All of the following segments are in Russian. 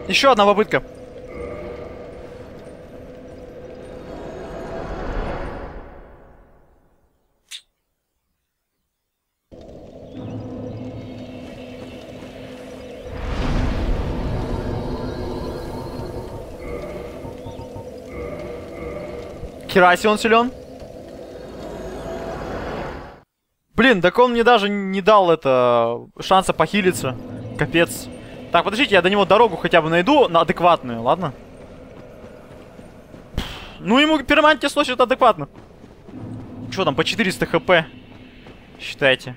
Еще одна попытка. Хераси, он силен. Блин, так он мне даже не дал шанса похилиться. Капец. Так, подождите, я до него дорогу хотя бы найду адекватную, ладно? Ну, ему перманентно сносит адекватно. Что там, по 400 хп? Считайте.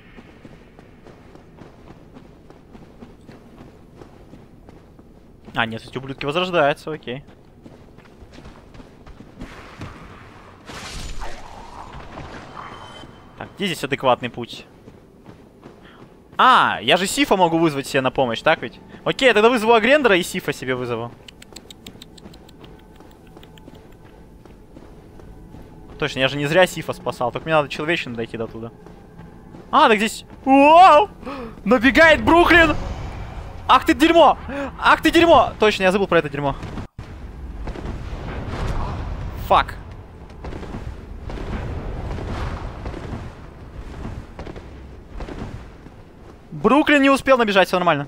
А, нет, эти ублюдки возрождаются, окей. Так, где здесь адекватный путь? А, я же Сифа могу вызвать себе на помощь, так ведь? Окей, я тогда вызову Агрендера и Сифа себе вызову. Точно, я же не зря Сифа спасал. Только мне надо человечно дойти до туда. А, так здесь... Вау! Набегает Бруклин! Ах ты дерьмо! Ах ты дерьмо! Точно, я забыл про это дерьмо. Фак. Бруклин не успел набежать, все нормально.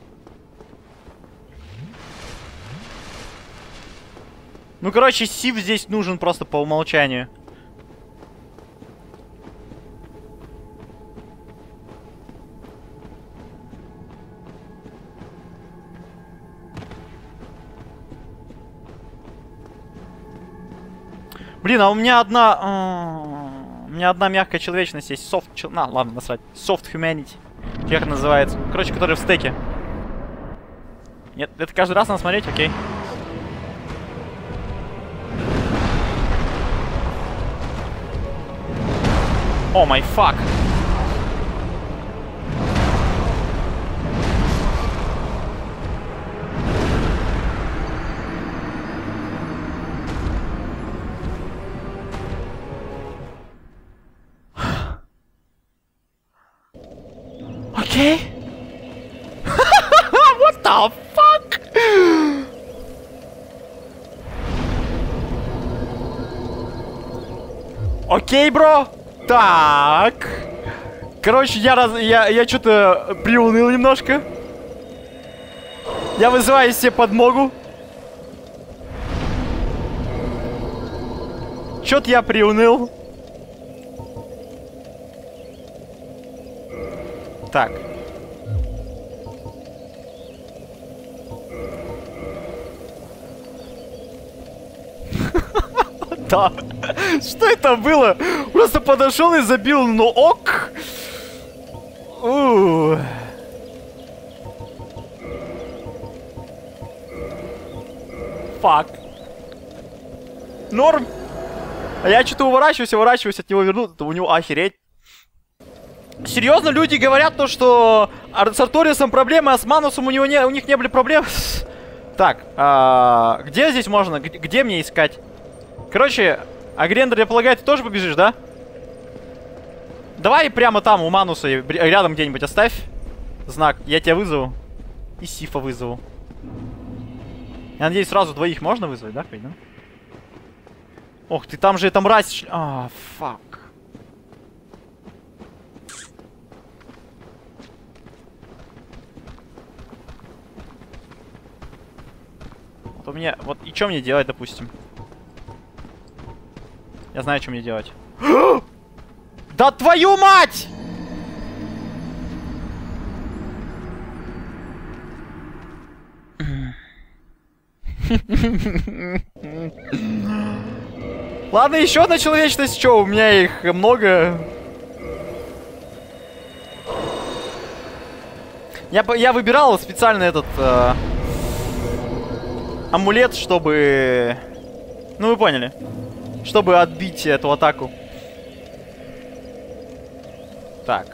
Ну, короче, Сиф здесь нужен просто по умолчанию. Блин, а у меня одна мягкая человечность есть. Ладно, насрать. Soft humanity. Как называется? Короче, который в стеке. Нет, это каждый раз надо смотреть, окей. О май фак. Окей. What the fuck? Окей, бро. Так. Короче, я что-то приуныл немножко. Я вызываю себе подмогу. Чё-то я приуныл. Так. Да. Что это было? Просто подошел и забил, ну ок. Фак. Норм. А я что-то уворачиваюсь от него вернуть. У него охереть. Серьезно, люди говорят то, что с Арторисом проблемы, а с Манусом у них не были проблем. Так, где здесь можно? Где мне искать? Короче, Агрендер, я полагаю, ты тоже побежишь, да? Давай прямо там, у Мануса, рядом где-нибудь оставь знак. Я тебя вызову. И Сифа вызову. Я надеюсь, сразу двоих можно вызвать, да? Да? Ох ты, там же эта мразь... А, фак. Вот у меня... Вот и что мне делать, допустим? Я знаю, что мне делать. Да твою мать! Ладно, еще одна человечность. Что, у меня их много. Я выбирал специально этот амулет, чтобы... Ну, вы поняли. Чтобы отбить эту атаку. Так.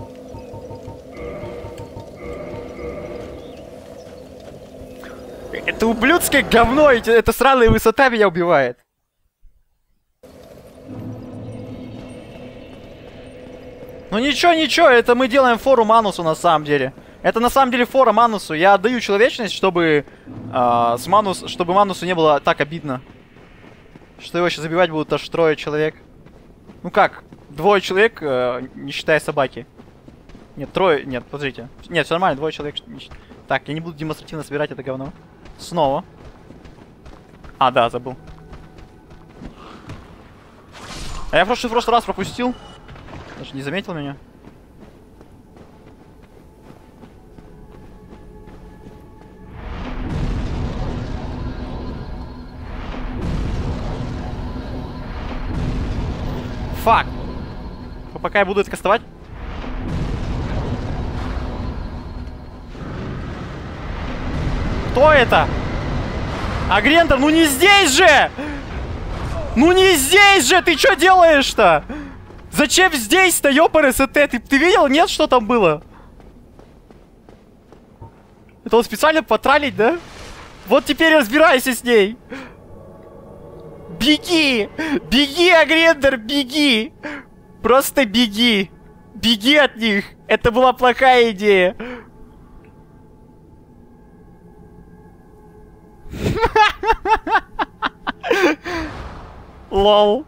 Это ублюдское говно, эта сраная высота меня убивает. Ну ничего, ничего, это мы делаем фору Манусу на самом деле. Это на самом деле фора Манусу. Я отдаю человечность, чтобы чтобы Манусу не было так обидно. Что его сейчас забивать будут аж 3 человек. Ну как? 2 человек, не считая собаки. Нет, 3. Нет, подождите. Нет, все нормально, 2 человек. Так, я не буду демонстративно собирать это говно. Снова. А, да, забыл. А я в прошлый раз пропустил. Даже не заметил меня. Фак! Пока я буду это кастовать. Кто это? Агрентор, ну не здесь же! Ну не здесь же! Ты что делаешь-то? Зачем здесь-то, ёпар СТ? Ты видел? Нет, что там было? Это он специально потралить, да? Вот теперь разбирайся с ней. Беги! Беги, Агрендер, беги! Просто беги! Беги от них! Это была плохая идея! Лол.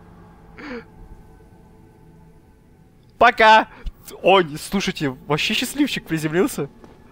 Пока! Ой, слушайте, вообще счастливчик приземлился.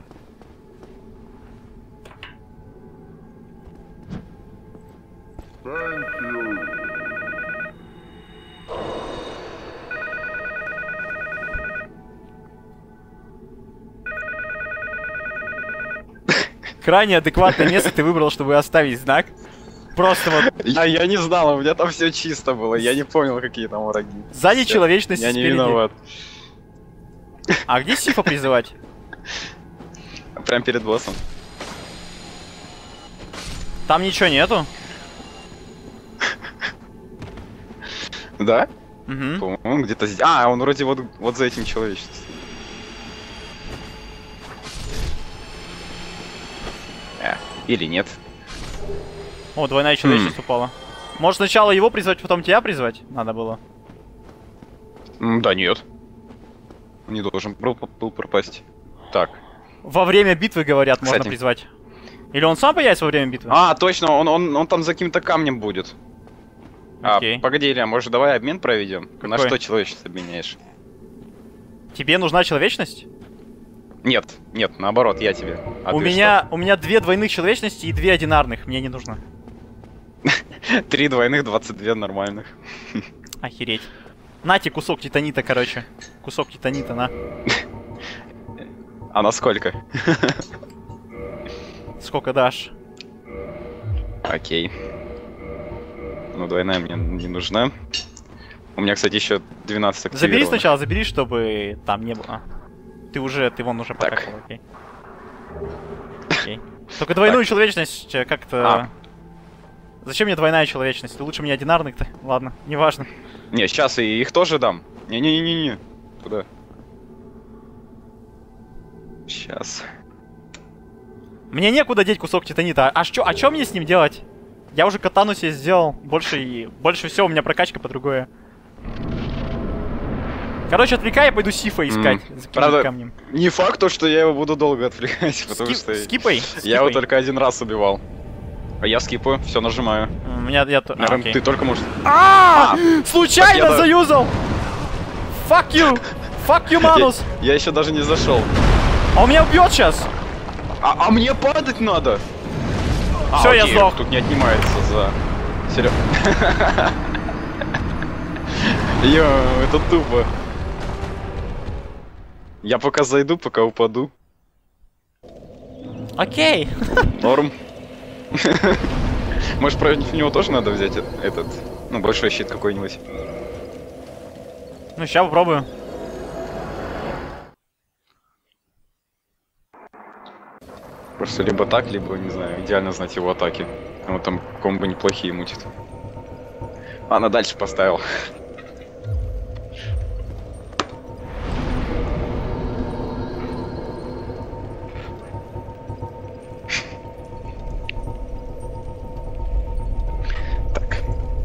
Крайне адекватное место ты выбрал, чтобы оставить знак. Просто вот... Я не знал, у меня там все чисто было, я не понял, какие там враги. Сзади человечность Я не спереди. виноват. А где Сифа призывать? Прям перед боссом. Там ничего нету. Да? Угу. По-моему, где-то здесь. А, он вроде вот за этим человечеством. Или нет? О, двойная человечность упала. Может сначала его призвать, потом тебя призвать? Надо было. Да нет. Не должен был пропасть. Так. Во время битвы, говорят, Кстати. можно призвать. Или он сам появится во время битвы? А, точно, он там за каким-то камнем будет. Окей. Погоди, Илья, может давай обмен проведем? Какой? На что человечество обменяешь? Тебе нужна человечность? Нет, нет, наоборот, я тебе. А у ты меня 2 двойных человечности и 2 одинарных. Мне не нужно. что? 3 двойных, 22 нормальных. Охереть. Нате кусок титанита, короче. Кусок титанита, на. А на сколько? Сколько дашь? Окей. Ну, двойная мне не нужна. У меня, кстати, еще 12 активировано. Забери сначала, забери, чтобы там не было. Ты вон уже Так. потратил, окей. Окей. Только двойную человечность как-то... Зачем мне двойная человечность? Лучше мне одинарных-то. Ладно, неважно. Не, сейчас и их тоже дам. Не-не-не-не. Куда? Сейчас. Мне некуда деть кусок титанита. А чё мне с ним делать? Я уже катану себе сделал. Больше всего у меня прокачка по другое. Короче, отвлекай, я пойду Сифа искать. Правда, камнем. не факт то, что я его буду долго отвлекать, потому что Скипай. я его только один раз убивал. А я скипаю, все нажимаю. У меня Наверное, ты только можешь... Случайно так заюзал! Fuck you! Fuck you, Манус! Я еще даже не зашел. А он меня убьет сейчас! А мне падать надо! Все, я окей, сдох. Тут не отнимается за... Серег. Йо, это тупо. Я пока зайду, пока упаду. Окей. Норм. Может, против него тоже надо взять этот... Ну, большой щит какой-нибудь. Ну, сейчас попробую. Просто либо так, либо, не знаю, идеально знать его атаки. Он там комбо неплохие мутит. Ладно, дальше поставил. Так.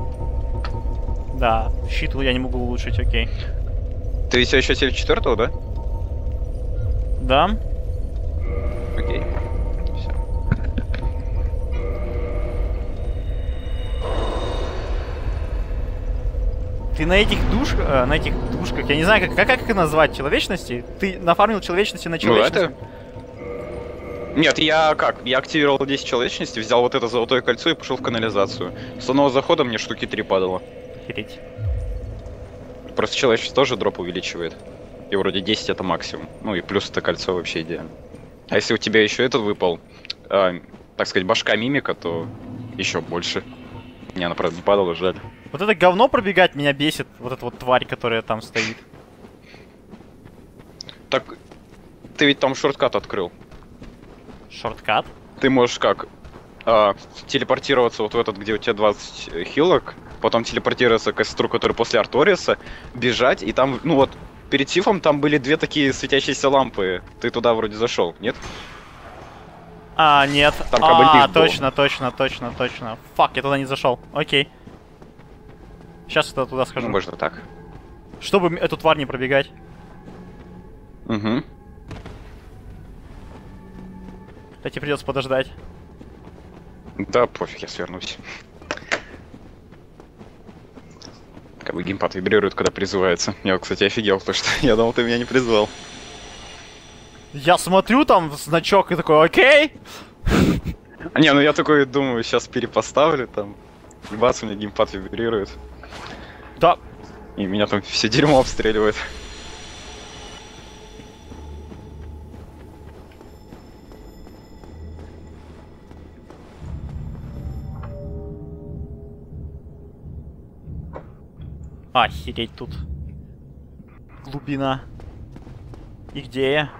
Да, щит я не могу улучшить, окей. Ты все еще теле 4-го, да? Да. Ты на этих душках, я не знаю, как их назвать, человечности? Ты нафармил человечности на человечности? Ну, нет, я активировал 10 человечности, взял вот это золотое кольцо и пошел в канализацию. С одного захода мне штуки 3 падало. Охереть. Просто человечность тоже дроп увеличивает. И вроде 10 это максимум. Ну и плюс это кольцо вообще идеально. А если у тебя еще этот выпал, так сказать, башка мимика, то еще больше. Не, она, правда, не падала, жаль. Вот это говно пробегать меня бесит, вот эта вот тварь, которая там стоит. Так, ты ведь там шорткат открыл. Шорткат? Ты можешь как? Телепортироваться вот в этот, где у тебя 20 хилок, потом телепортироваться к костру, который после Арториса, бежать, и там, ну вот, перед Сифом там были 2 такие светящиеся лампы. Ты туда вроде зашел, нет? А, нет. Там кабель точно. Фак, я туда не зашел. Окей. Сейчас я туда схожу. Ну, можно так. Чтобы эту тварь не пробегать. Угу. Кстати, придется подождать. Да, пофиг, я свернусь. Как бы геймпад вибрирует, когда призывается. Я, кстати, офигел, потому что я думал, ты меня не призвал. Я смотрю там значок и такой, окей. Не, ну я такой думаю, сейчас перепоставлю там. И бац, у меня геймпад вибрирует. Да. И меня там все дерьмо обстреливает. Охереть тут. Глубина. И где я?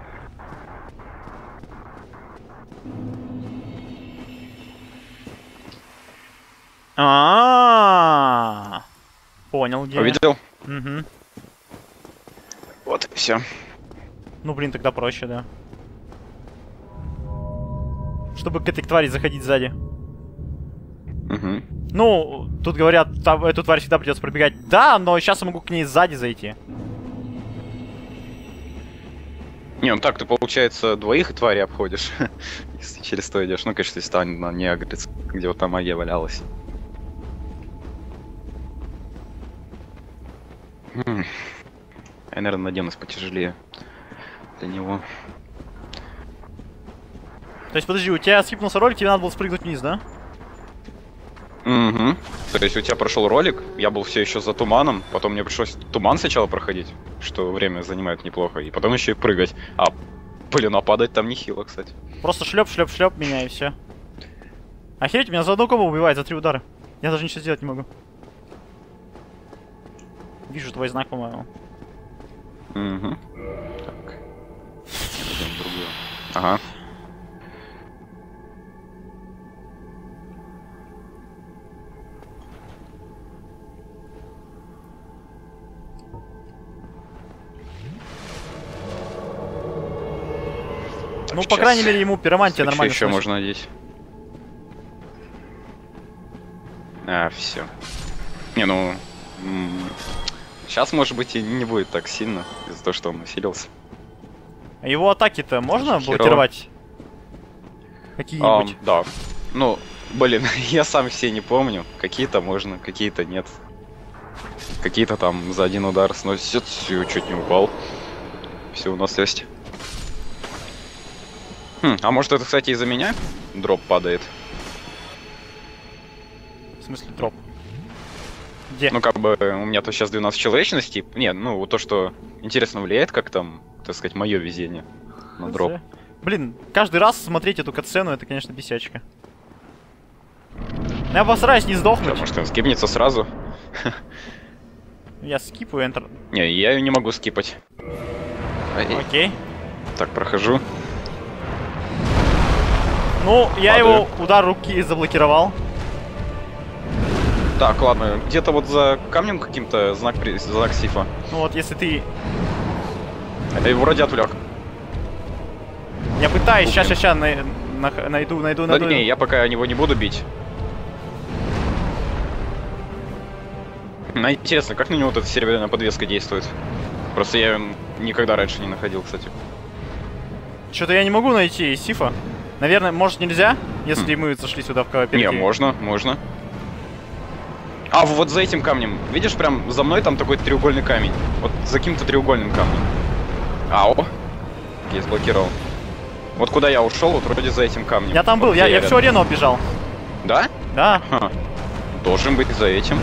Понял, где. Увидел? Угу. Вот и все. Ну, блин, тогда проще, да. Чтобы к этой твари заходить сзади. Угу. Ну, тут говорят, эту тварь всегда придется пробегать. Да, но сейчас я могу к ней сзади зайти. Не, ну так ты, получается, 2 твари обходишь. Если через то идешь. Ну, конечно, если она не агрится, где вот там магия валялась. Я, наверное, надену потяжелее для него. То есть, подожди, у тебя скипнулся ролик, тебе надо было спрыгнуть вниз, да? Угу. То есть у тебя прошел ролик, я был все еще за туманом, потом мне пришлось туман сначала проходить, что время занимает неплохо, и потом еще и прыгать. А, блин, а падать там нехило, кстати. Просто шлеп меня и все. Охереть, меня за одну комбо убивает, за 3 удара. Я даже ничего сделать не могу. Вижу твой знак, по-моему. Угу. Так. Идем в другую. Ага. Ну, по крайней мере, ему пиромантия нормально. Еще можно надеть. А, все. Не, ну... Сейчас, может быть, и не будет так сильно, из-за того, что он усилился. А его атаки-то можно блокировать? Какие-нибудь? Да. Ну, блин, я сам все не помню. Какие-то можно, какие-то нет. Какие-то там за 1 удар сносят, чуть не упал. Все, выносливость. А может это, кстати, из-за меня дроп падает? В смысле дроп? Где? Ну, как бы, у меня-то сейчас 12 человечностей. Не, ну, то, что интересно влияет, как там, так сказать, мое везение на дроп. Блин, каждый раз смотреть эту катсцену, это, конечно, бесячка. Я постараюсь не сдохнуть. Да, может, он скипнется сразу? Я скипаю Enter. Не, я ее не могу скипать. Окей. Так, прохожу. Ну, я его удар руки заблокировал. Так, ладно, где-то вот за камнем каким-то знак Сифа. Ну вот, если ты... Я его вроде отвлек. Я пытаюсь, сейчас найду. Да не, я пока него не буду бить. Интересно, как на него вот эта серебряная подвеска действует? Просто я ее никогда раньше не находил, кстати. Что-то я не могу найти Сифа. Наверное, может нельзя, если мы зашли сюда в кооператив? Не, можно. А, вот за этим камнем. Видишь, прям за мной там такой треугольный камень. Вот за каким-то треугольным камнем. Ау. Я заблокировал. Вот куда я ушел, вот вроде за этим камнем. Я там был, вот я всю арену оббежал. Да? Да. Ага. Должен быть за этим.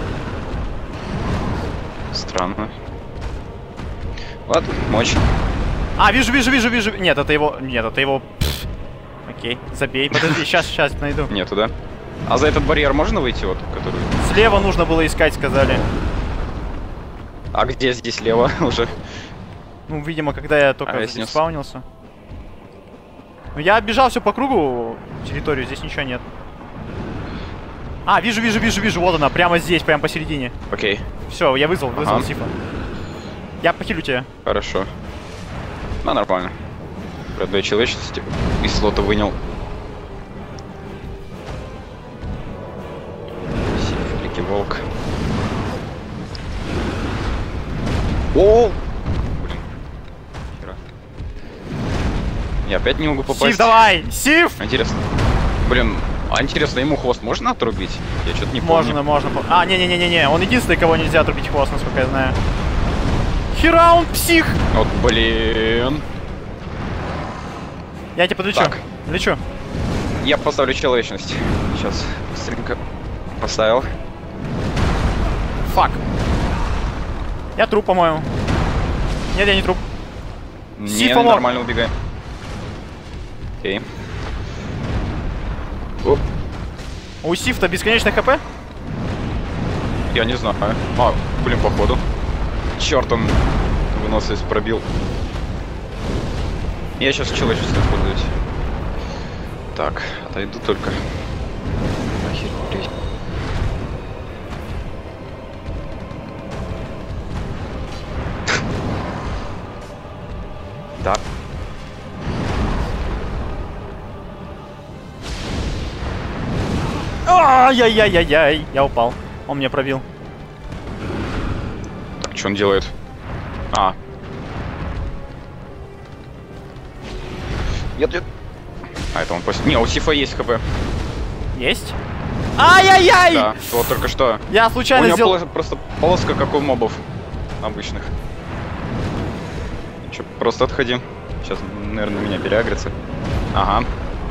Странно. Ладно, мочь. А, вижу. Нет, это его. Пф. Окей, забей. Подожди, сейчас найду. Нету, да? А за этот барьер можно выйти, вот, который... Слева нужно было искать, сказали. А где здесь слева уже? Ну, видимо, когда я только здесь спаунился. Ну, я оббежал все по кругу территорию, здесь ничего нет. А, вижу, вот она, прямо здесь, прямо посередине. Окей. Все, я вызвал Сифа. Я похилю тебя. Хорошо. Ну, нормально. Продаю человечности из слота вынял. Великий волк. О! Блин. Хера. Я опять не могу попасть. Сиф, давай! Сиф! Интересно. Блин, а интересно, ему хвост можно отрубить? Я что-то не помню. Можно. А, не-не-не-не, он единственный, кого нельзя отрубить хвост, насколько я знаю. Хера, он псих! Вот, блин. Я тебя подлечу. Так. Лечу. Я поставлю человечность. Сейчас быстренько поставил. Фак. Я труп, по-моему. Нет, я не труп. Не, нормально убегаем. Окей. Оп. У Сифта бесконечный хп? Я не знаю. А, блин, походу. Черт, он выносливость пробил. Я сейчас человечество использовать. Так, отойду только. Охереть. Да. Ай-яй-яй-яй-яй. Я упал. Он меня пробил. Так, что он делает? А. Нет. А, это он после... Не, у Сифа есть хп. Есть? Ай-яй-яй! Да, вот только что. Я случайно у него сделал... просто полоска, как у мобов обычных. Че, просто отходи. Сейчас, наверное, меня переагрится. Ага.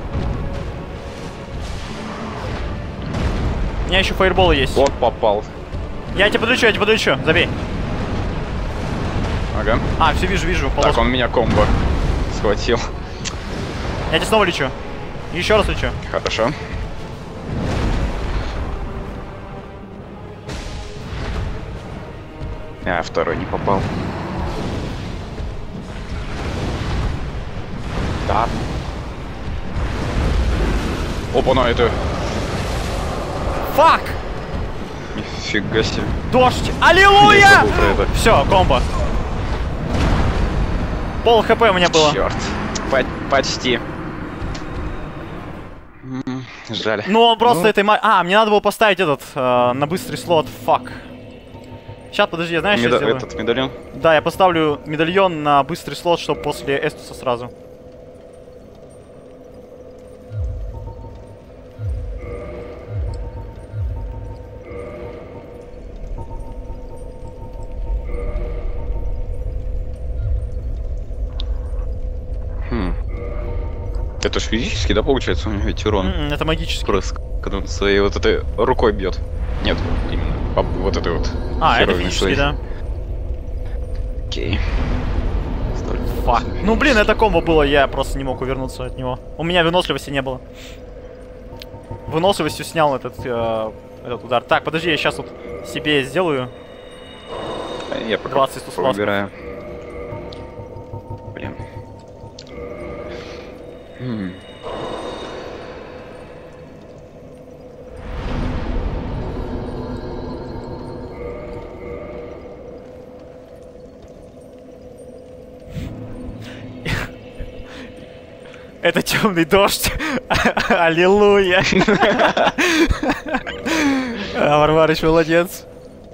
У меня еще фаерболы есть. Вот попал. Я тебя подлечу, забей. Ага. А, все вижу. Так, он меня комбо схватил. Я тебя снова лечу. Еще раз лечу. Хорошо. А, второй не попал. Да. Опа, на это. Фак! Нифига себе. Дождь! Аллилуйя! Все, комбо. Пол хп у меня было. Черт. Почти. Жаль. Ну, он просто этой... А, мне надо было поставить этот на быстрый слот. Фак. Сейчас, подожди, знаешь, что я сделаю? Этот медальон? Да, я поставлю медальон на быстрый слот, чтобы после Эстуса сразу. Это ж физически, да, получается, у него ведь урон? Это магический. Просто, когда он своей вот этой рукой бьет. Нет, именно вот этой вот. А, это физически, да. Окей. Фак. Ну, блин, это комбо было, я просто не мог увернуться от него. У меня выносливости не было. Выносливостью снял этот удар. Так, подожди, я сейчас вот себе сделаю. Я 20 Истус выбираю. Блин. Это темный дождь. Аллилуйя. Варварыч молодец.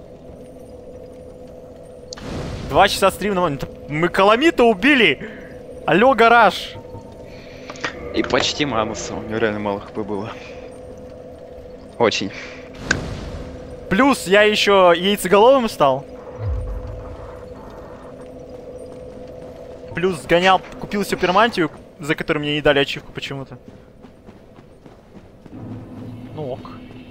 2 часа стрима. Мы Каламита убили. Алло, гараж. И почти Мануса. У него реально мало хп было. Очень. Плюс я еще яйцеголовым стал. Плюс сгонял, купил супермантию, за которую мне не дали ачивку почему-то. Ну ок.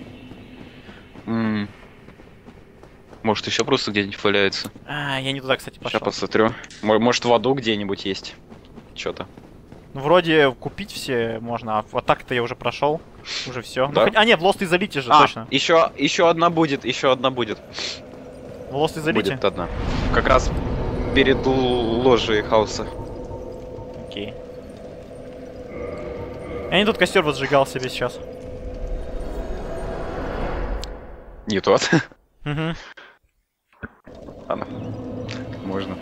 Может, еще просто где-нибудь валяется. Я не туда, кстати, пошел. Сейчас посмотрю. Может, в аду где-нибудь есть. Что-то. Ну, вроде купить все можно, а вот так-то я уже прошел. Уже все. Да? Ну, нет, в Lost изолите же, точно. Еще одна будет, еще одна будет. В Lost изолите? Будет одна. Как раз перед ложей хаоса. Окей. Я не тут костер возжигал себе сейчас. Не тот. Угу. Ладно. Можно.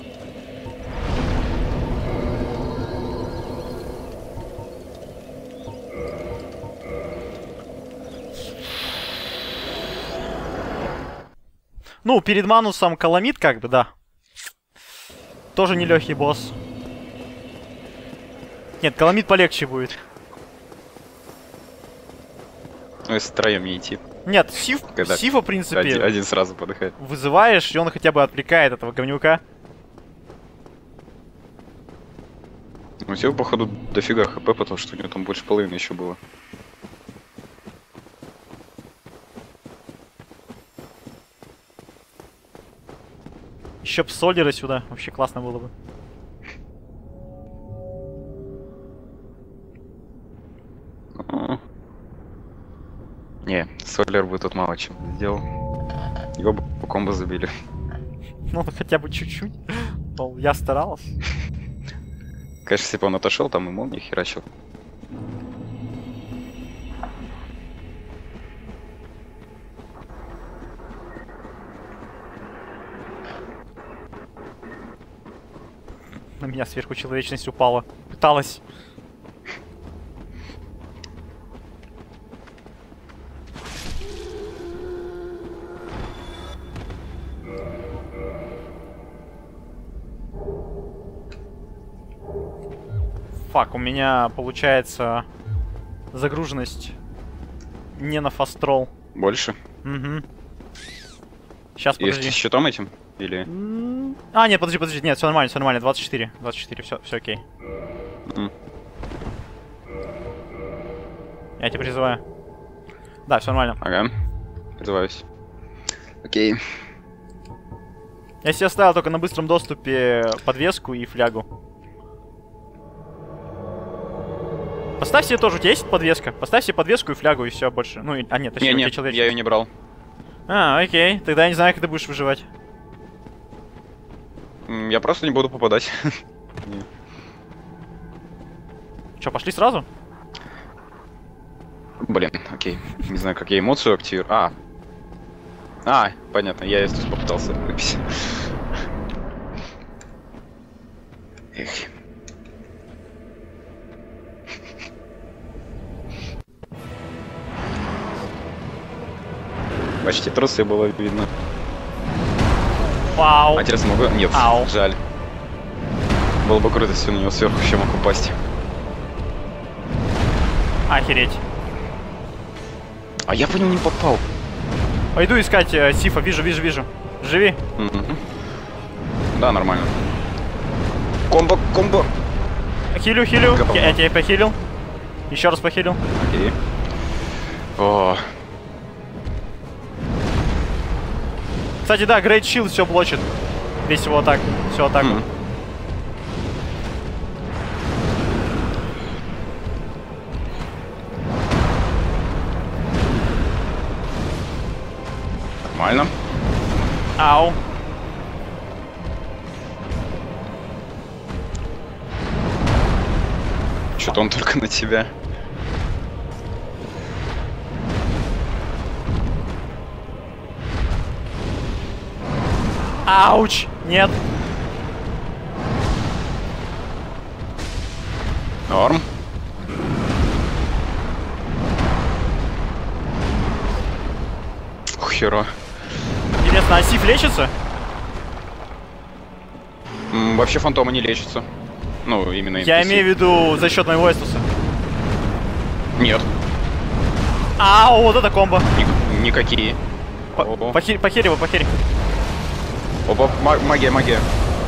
Ну, перед Манусом Каламид, как бы, да. Тоже нелегкий босс. Нет, Каламид полегче будет. Ну, если втроем не идти. Нет, Сифа, в принципе, Один сразу подыхает. вызываешь, и он хотя бы отвлекает этого говнюка. У тебя, походу, дофига хп, потому что у него там больше половины еще было. Еще б Солера сюда, вообще классно было бы. Не, Солер бы тут мало чем сделал. Его бы по комбо забили. Ну, хотя бы чуть-чуть. Мол, я старался. Конечно, если бы он отошел, там и молнии херачил. На меня сверху человечность упала. Пыталась. Фак, у меня получается загруженность не на фастрол. Больше? Угу. Сейчас, Есть подожди. с щитом этим? Или... А, нет, подожди, нет, все нормально, 24, все окей. Я тебя призываю. Да, все нормально. Ага, призываюсь. Окей. Я себе оставил только на быстром доступе подвеску и флягу. Поставь себе тоже, у тебя есть подвеска? Поставь себе подвеску и флягу, и все больше. Ну, нет, точнее, у тебя человечек. Я ее не брал. А, окей, тогда я не знаю, как ты будешь выживать. Я просто не буду попадать. Че, пошли сразу? Блин, окей. Не знаю, как я эмоцию активирую. Понятно, я здесь попытался выпить. Эх. Почти трусы было видно. Вау. А теперь смогу? Нет, Ау. жаль. Было бы круто, если у него сверху еще мог упасть. Охереть. А я по нему не попал. Пойду искать Сифа, вижу. Живи. Да, нормально. Комбо. Хилю. Я тебя похилил. Еще раз похилил. Окей. О, Кстати, да, Great Shield все блочит. Весь его атак. Все атаку. нормально. Ау. Что-то он только на тебя. Ауч. Нет. Норм. Ух, херо. Интересно, а Сиф лечится? Вообще фантомы не лечатся. Ну, именно Я NPC. имею в виду за счет моего эстуса. Нет, Ау, вот это комбо. никакие. Похерь его, похерь. Опа, магия, магия.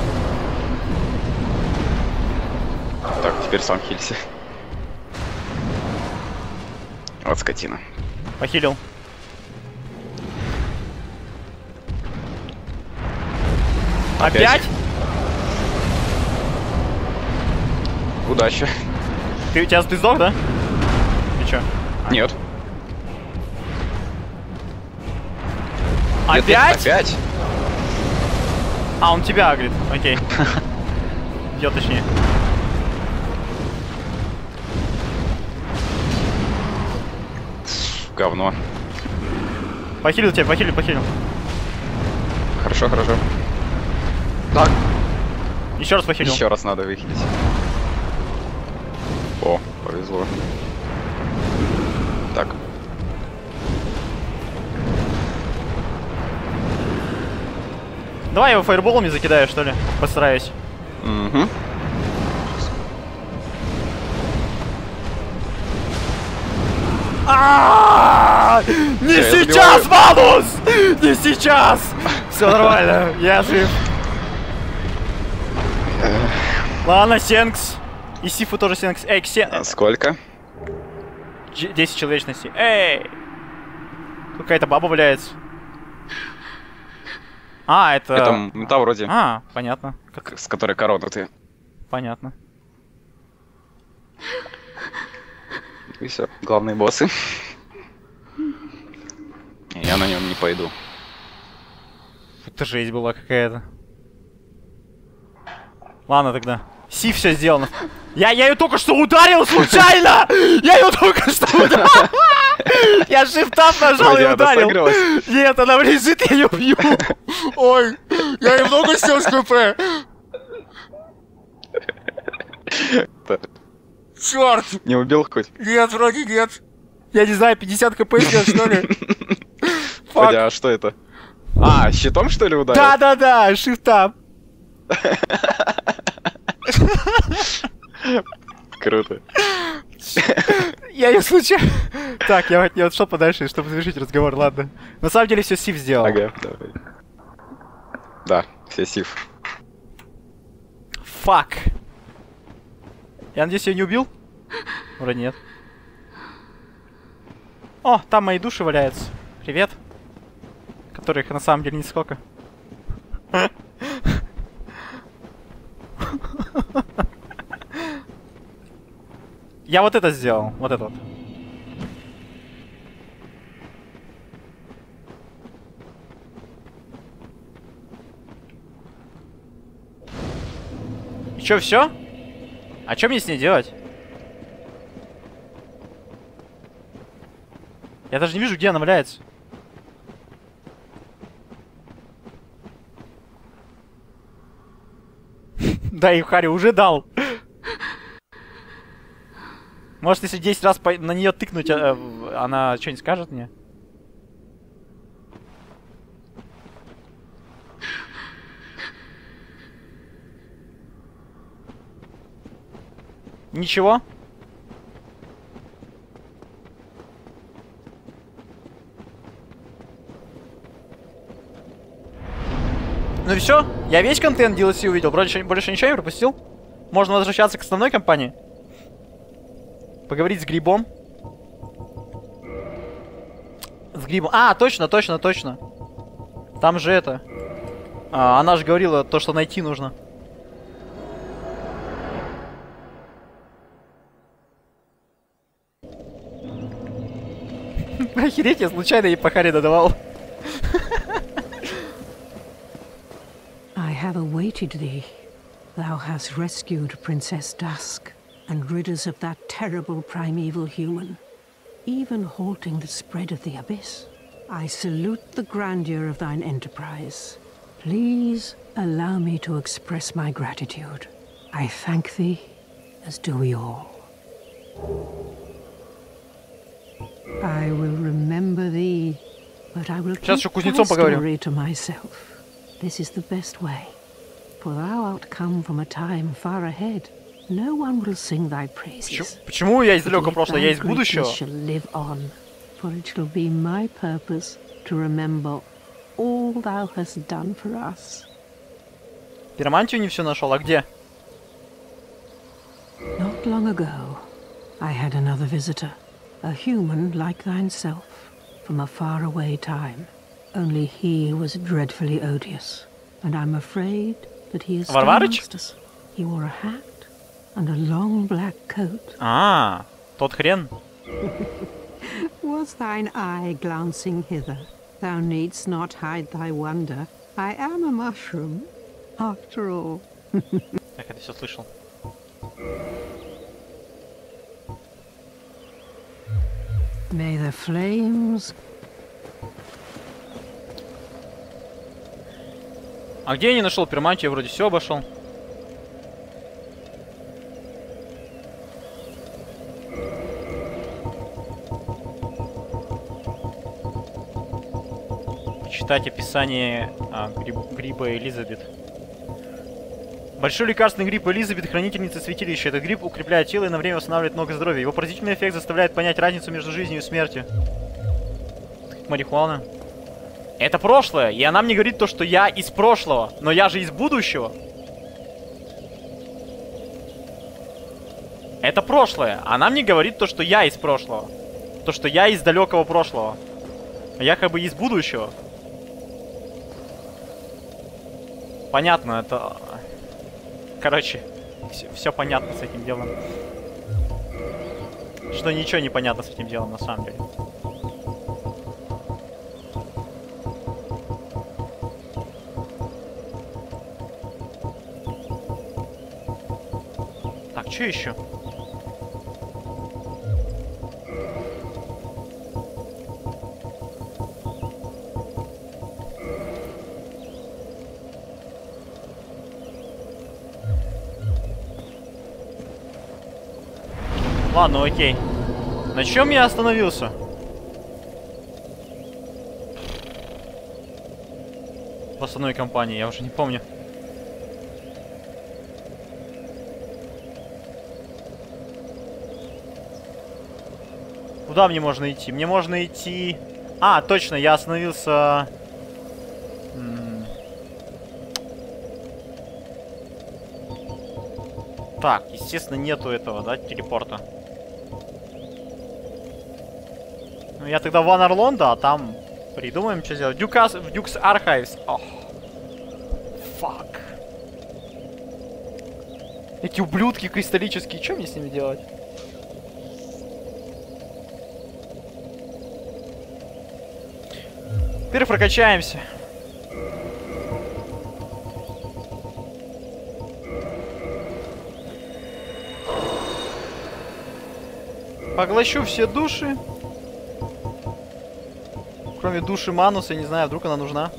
Так, теперь сам хилься. Вот скотина. Похилил. Опять? Удачи. Ты сдох, да? Ты чё? Нет. Опять? Опять? А, он тебя агрит. Окей. Бьет точнее. Говно. Похилил тебя, похилил. Хорошо, хорошо. Так. Еще раз похилил. Еще раз надо выхилить. О, повезло. Так. Давай его фаерболами закидаю, что ли? Постараюсь. Угу. Не сейчас, Манус! Не сейчас! Все нормально, я жив. Ладно, Сенкс. И Сифу тоже Сенкс. Эй, Сколько? 10 человечности. Эй! Какая-то баба валяется. А, это... Это вроде. А, понятно. С которой корона ты. Понятно. И все, главные боссы. Я на нем не пойду. Это жесть была какая-то. Ладно тогда. Сиф все сделано. Я ее только что ударил случайно! Я ее только что ударил! Я shift-up нажал и ударил. Нет, она лежит, я ее бью. Ой, я немного снес КП. Черт! Не убил хоть? Нет, вроде нет. Я не знаю, 50 КП снес, что ли? А что это? А, щитом что ли ударил? Да-да-да, shift-up. Круто. Я не случайно... Так, я от нее отшел подальше, чтобы завершить разговор, ладно. На самом деле все Сиф сделал. Ага, давай. Да, все Сиф. Фак. Я надеюсь, я не убил? Вроде нет. О, там мои души валяются. Привет. Которых на самом деле нисколько. Я вот это сделал. Вот это вот. И чё, все? А что мне с ней делать? Я даже не вижу, где она валяется. Да, и Хари уже дал. Может, если 10 раз на нее тыкнуть, она что-нибудь скажет мне? Ничего? Ну и все. Я весь контент DLC увидел. Больше ничего не пропустил. Можно возвращаться к основной кампании. Поговорить с грибом. С грибом. А, точно. Там же это. Она же говорила то, что найти нужно. Охереть, я случайно ей по Харе додавал. I have awaited thee. Thou hast rescued Princess Dusk and rid us of that terrible primeval human, even halting the spread of the abyss. I salute the grandeur of thine enterprise. Please allow me to express my gratitude. I thank thee, as do we all. I will remember thee, but I will keep thy story to myself. This is the best way, for thou art come from a time far ahead. No one will sing thy praises. Почему я из далекого прошлого? Я из будущего. Shall live on, for it shall be my purpose to remember all thou hast done for us. Пиромантию не все нашел, а где? Not long ago, I had another visitor, a human like thyself, from a faraway time. Only he was dreadfully odious, and I'm afraid that he is still amongst us. He wore a hat and a long black coat. А, тот хрен. Was thine eye glancing hither? Thou needst not hide thy wonder. I am a mushroom, after all. Так, это все слышал. May the flames... А где я не нашел пиромантию? Я вроде все обошел. Почитать описание гриба Элизабет. Большой лекарственный гриб Элизабет, хранительница святилища. Этот гриб укрепляет тело и на время восстанавливает много здоровья. Его поразительный эффект заставляет понять разницу между жизнью и смертью. Марихуана. Это прошлое, и она мне говорит то, что я из прошлого, но я же из будущего. Это прошлое, она мне говорит то, что я из прошлого. То, что я из далекого прошлого. А я как бы из будущего. Понятно, это... Короче, все понятно с этим делом. Что ничего не понятно с этим делом на самом деле. Так, что еще? Ладно, окей. На чем я остановился? В основной кампании, я уже не помню. Куда мне можно идти? Мне можно идти... А, точно, я остановился... Так, естественно, нету этого, да, телепорта. Ну, я тогда в Анарлонда, а там придумаем, что сделать. Дюкс Архайвс. Ох. Фак. Эти ублюдки кристаллические, что мне с ними делать? Теперь прокачаемся. Поглощу все души. Кроме души Мануса, я не знаю, вдруг она нужна.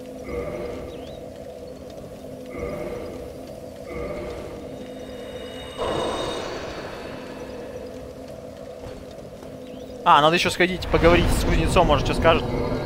А, надо еще сходить, поговорить с кузнецом, может, что скажет.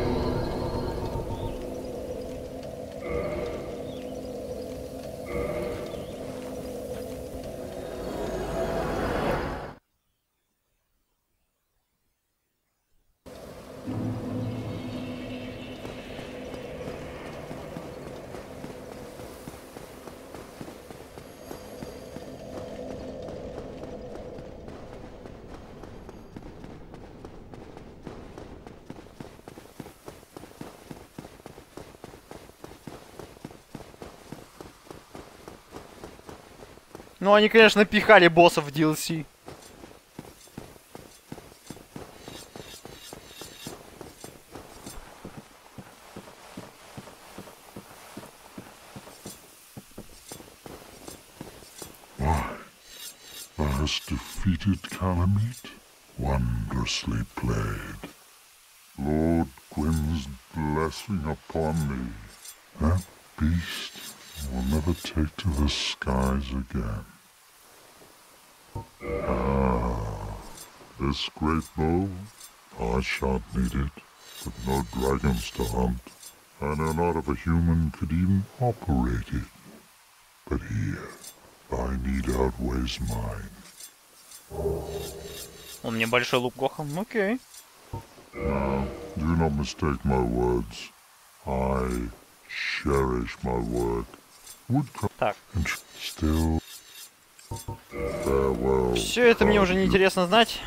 Ну, они, конечно, пихали боссов в DLC. Thou hast defeated Calamite? Wondrously played. Lord Gwyn's blessing upon thee. That beast will never take to the skies again. Ah, this great bow, I shan't need it, but no dragons to hunt. I know not if a human could even operate it. But here, thy need outweighs mine. Он мне большой лук Гохом, окей. Now, Do not mistake my words. I cherish my work. Woodcut Так. and still farewell. Все это мне уже не интересно знать.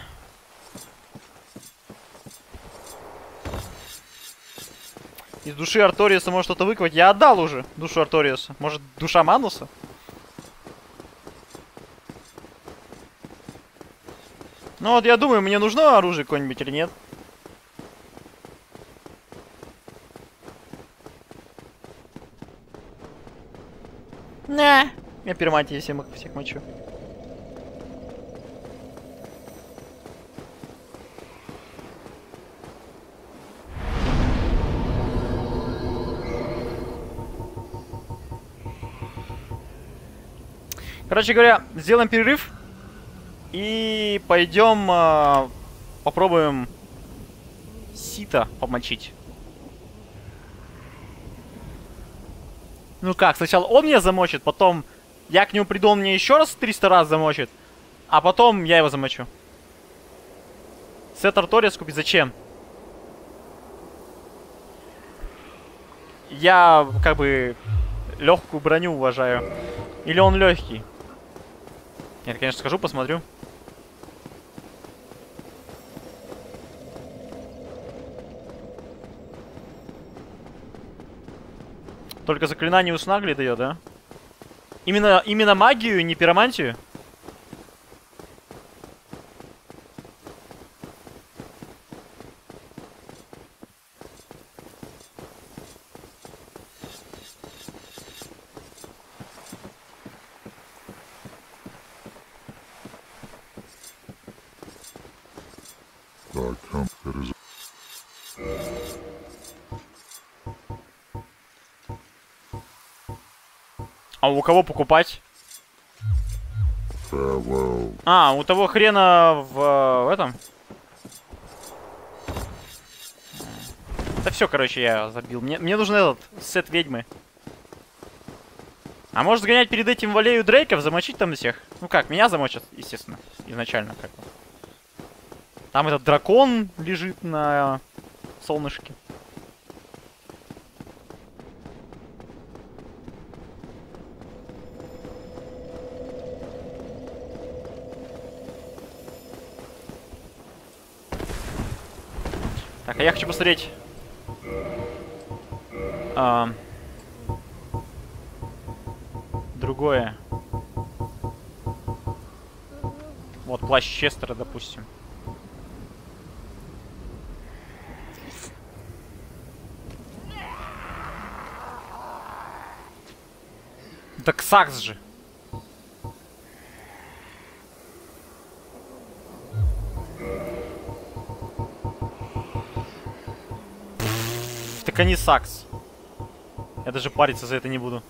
Из души Арториуса может что-то выковать. Я отдал уже душу Арториуса. Может, душа Мануса? Ну вот я думаю, мне нужно оружие какое-нибудь или нет. Не, я пиромантии всех мочу. Короче говоря, сделаем перерыв и пойдем попробуем сито помочить. Ну как, сначала он меня замочит, потом я к нему приду, он мне еще раз 300 раз замочит, а потом я его замочу. Сет Арториус купить зачем? Я как бы легкую броню уважаю. Или он легкий? Нет, конечно, скажу, посмотрю. Только заклинание у Снагли дает, да? Именно магию, не пиромантию? А у кого покупать? А, у того хрена в этом? Да все, короче, я забил. Мне нужен этот сет ведьмы. А может сгонять перед этим в аллею Дрейков, замочить там всех? Ну как, меня замочат, естественно, изначально как бы. Там этот дракон лежит на солнышке. Так, а я хочу посмотреть. Другое. Вот плащ Честера, допустим. Так Сакс же. Так они Сакс. Я даже париться за это не буду.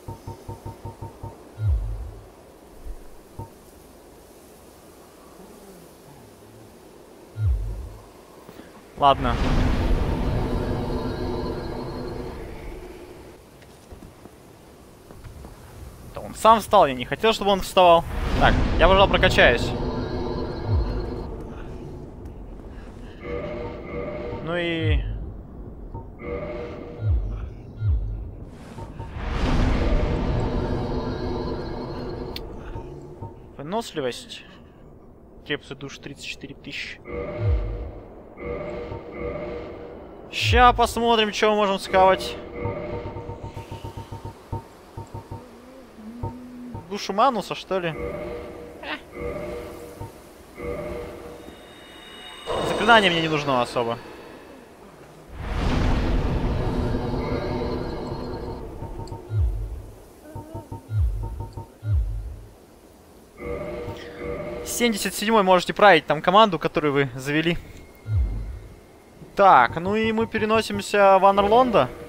Ладно. Да он сам встал, я не хотел, чтобы он вставал. Так, я, пожалуй, прокачаюсь. Ну и... Выносливость. Крепкий душ 34 тысячи. Ща посмотрим, что мы можем схавать. Душу Мануса, что ли? Заклинание мне не нужно особо. С 77-й можете править там команду, которую вы завели. Так, ну и мы переносимся в Анерлонда.